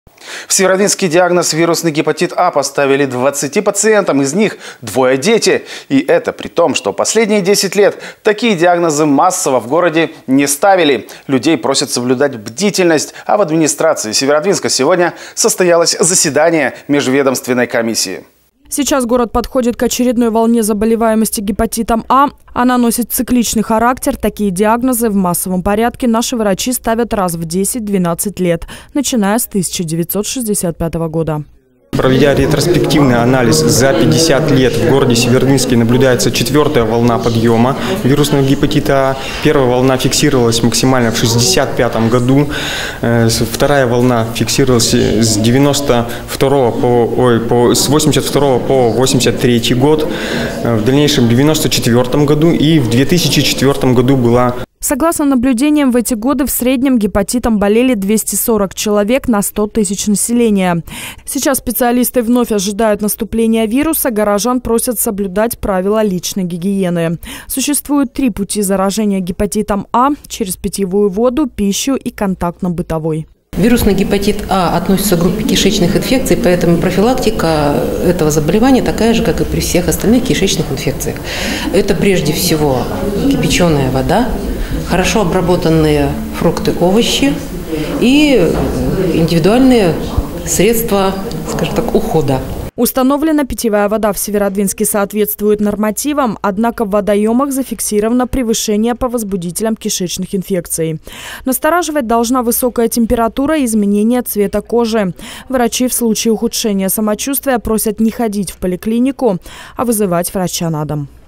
В Северодвинске диагноз вирусный гепатит А поставили 20 пациентам, из них 2 дети. И это при том, что последние 10 лет такие диагнозы массово в городе не ставили. Людей просят соблюдать бдительность, а в администрации Северодвинска сегодня состоялось заседание межведомственной комиссии. Сейчас город подходит к очередной волне заболеваемости гепатитом А. Она носит цикличный характер. Такие диагнозы в массовом порядке наши врачи ставят раз в 10-12 лет, начиная с 1965 года. Проведя ретроспективный анализ за 50 лет, в городе Северодвинске наблюдается 4-я волна подъема вирусного гепатита А. Первая волна фиксировалась максимально в 1965 году. 2-я волна фиксировалась с 82 по 83 год. В дальнейшем в 1994 году и в 2004 году была. Согласно наблюдениям, в эти годы в среднем гепатитом болели 240 человек на 100 тысяч населения. Сейчас специалисты вновь ожидают наступления вируса. Горожан просят соблюдать правила личной гигиены. Существует 3 пути заражения гепатитом А – через питьевую воду, пищу и контактно-бытовой. Вирусный гепатит А относится к группе кишечных инфекций, поэтому профилактика этого заболевания такая же, как и при всех остальных кишечных инфекциях. Это прежде всего кипяченая вода, хорошо обработанные фрукты, овощи и индивидуальные средства, скажем так, ухода. Установлена питьевая вода в Северодвинске соответствует нормативам, однако в водоемах зафиксировано превышение по возбудителям кишечных инфекций. Настораживать должна высокая температура и изменение цвета кожи. Врачи в случае ухудшения самочувствия просят не ходить в поликлинику, а вызывать врача на дом.